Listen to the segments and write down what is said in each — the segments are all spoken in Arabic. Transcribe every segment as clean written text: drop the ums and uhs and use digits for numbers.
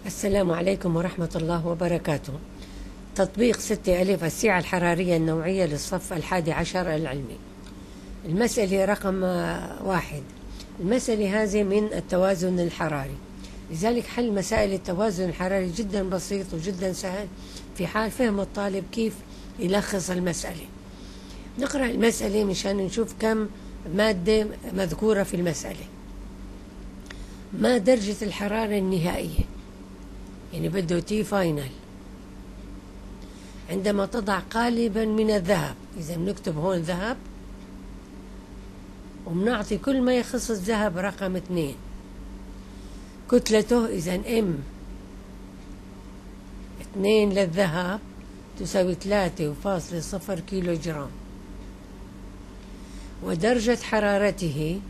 السلام عليكم ورحمة الله وبركاته. تطبيق 6 ألف السعة الحرارية النوعية للصف 11 العلمي. المسألة رقم 1. المسألة هذه من التوازن الحراري، لذلك حل مسائل التوازن الحراري جدا بسيط وجدا سهل في حال فهم الطالب كيف يلخص المسألة. نقرأ المسألة مشان نشوف كم مادة مذكورة في المسألة. ما درجة الحرارة النهائية؟ يعني بده تي فاينل عندما تضع قالبا من الذهب. إذا بنكتب هون ذهب وبنعطي كل ما يخص الذهب رقم 2. كتلته إذا ام 2 للذهب تساوي 3.0 كيلو جرام، ودرجة حرارته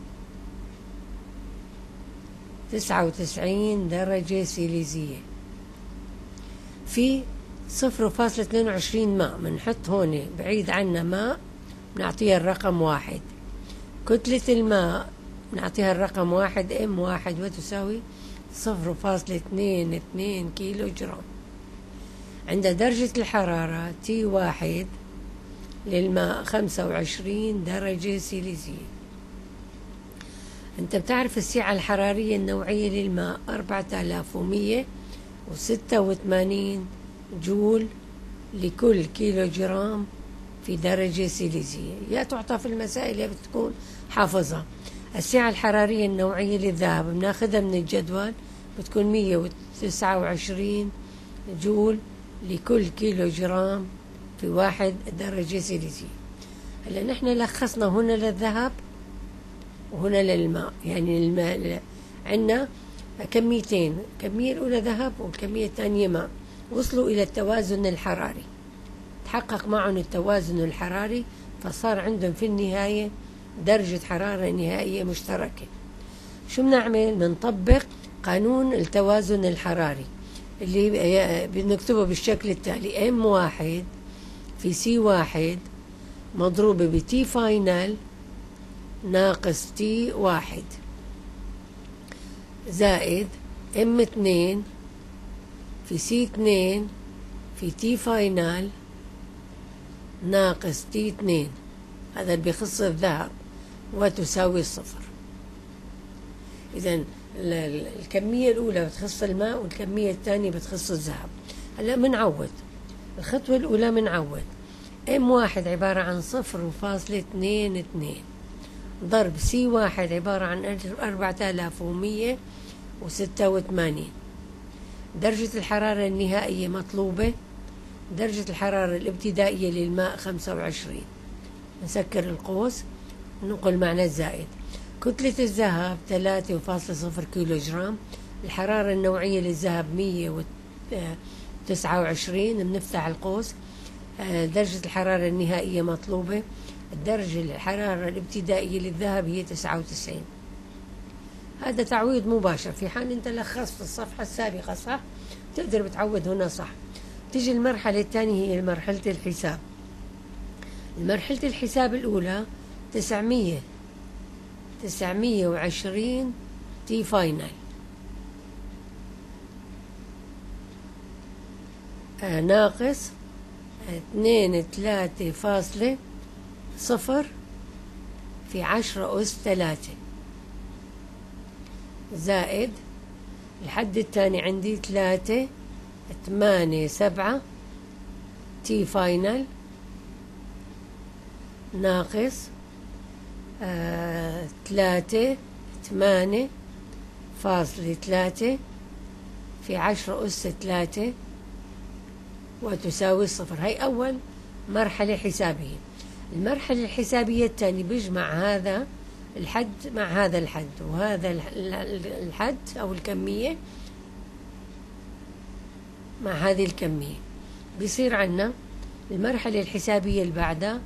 99 درجة سيليزية في 0.22 ماء. بنحط هون بعيد عنا ماء بنعطيها الرقم 1. كتلة الماء بنعطيها الرقم 1 M1 وتساوي 0.22 كيلو جرام. عند درجة الحرارة T1 للماء 25 درجة سيليزية. انت بتعرف السعة الحرارية النوعية للماء 4186 جول لكل كيلو جرام في درجة سيليزية. يا تعطى في المسائل يا بتكون حافظها. السعة الحرارية النوعية للذهب بناخذها من الجدول، بتكون 129 جول لكل كيلو جرام في 1 درجة سيليزية. هلا نحن لخصنا هنا للذهب وهنا للماء، يعني الماء عندنا كميتين، الكمية الأولى ذهب والكمية الثانية ماء، وصلوا إلى التوازن الحراري، تحقق معهم التوازن الحراري، فصار عندهم في النهاية درجة حرارة نهائية مشتركة. شو بنعمل؟ بنطبق قانون التوازن الحراري اللي بنكتبه بالشكل التالي: M1 في C1 مضروبة بتي فاينل ناقص T1 زائد M2 في C2 في تي فاينل ناقص T2. هذا اللي بيخص الذهب وتساوي 0. إذن الكمية الأولى بتخص الماء والكمية الثانية بتخص الذهب. هلا بنعوض. الخطوة الأولى بنعوض M1 عبارة عن 0.22 ضرب C1 عبارة عن 4186. درجة الحرارة النهائية مطلوبة، درجة الحرارة الابتدائية للماء 25. نسكر القوس ننقل معنى الزائد. كتلة الذهب 3.0 كيلو جرام. الحرارة النوعية للذهب 129. بنفتح القوس. درجة الحرارة النهائية مطلوبة، الدرجة الحرارة الابتدائية للذهب هي 99. هذا تعويض مباشر. في حال انت لخصت الصفحة السابقة صح تقدر بتعوض هنا صح. تيجي المرحلة الثانية هي مرحلة الحساب. مرحلة الحساب الأولى 920 تي فاينل ناقص 23.0 في 10⁻³ زائد الحد الثاني عندي 3.87 تي فاينل ناقص 3.8.3 في 10⁻³ وتساوي 0. هي أول مرحلة حسابية. المرحلة الحسابية الثانية بيجمع هذا الحد مع هذا الحد وهذا الحد أو الكمية مع هذه الكمية، بيصير عنا المرحلة الحسابية اللي بعدها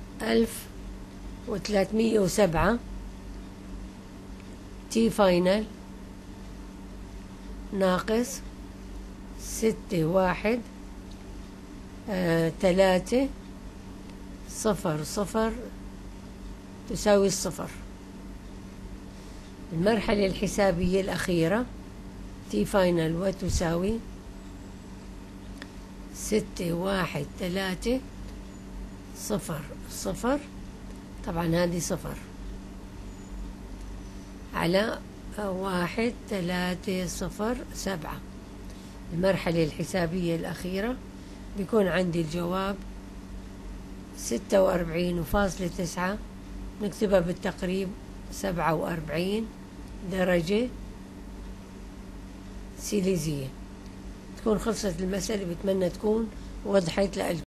1307 تي فاينل ناقص 6.1.3.0 تساوي 0. المرحلة الحسابية الأخيرة تي فاينل وتساوي 61300. طبعا هذه 0 على 1307. المرحلة الحسابية الأخيرة بيكون عندي الجواب 46.9، نكتبها بالتقريب 47 درجة سيليزية. تكون خلصت المسألة، بتمنى تكون وضحت لكم.